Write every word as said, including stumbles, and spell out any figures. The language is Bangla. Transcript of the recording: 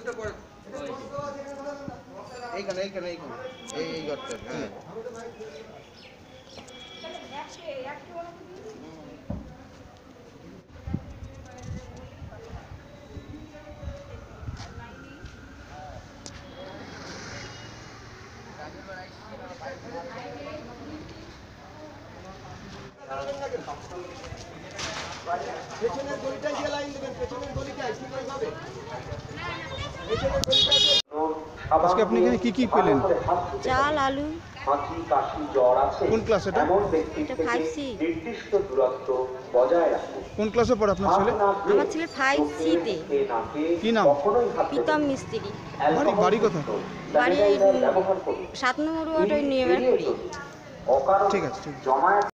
এইখানে এইখানে এইখানে এই এই ঘরটা হ্যাঁ পেছনের গলিটাই দিয়ে লাইন দেবেন পেছনের গলিটাই ঠিক হবে আজকে আপনি এখানে কি কি পেলেন? চাল আলু। কোন ক্লাস এটা? এটা ফাইভ সি। কোন ক্লাসে পড়ে আপনার ছেলে? আমার ছেলে ফাইভ সিতে। কি নাম? প্রীতম মিস্ত্রি। বাড়ি বাড়ি কোথায়? বাড়ি সাত নম্বর ওয়ার্ড ওই নিয়মের। ঠিক আছে ঠিক আছে।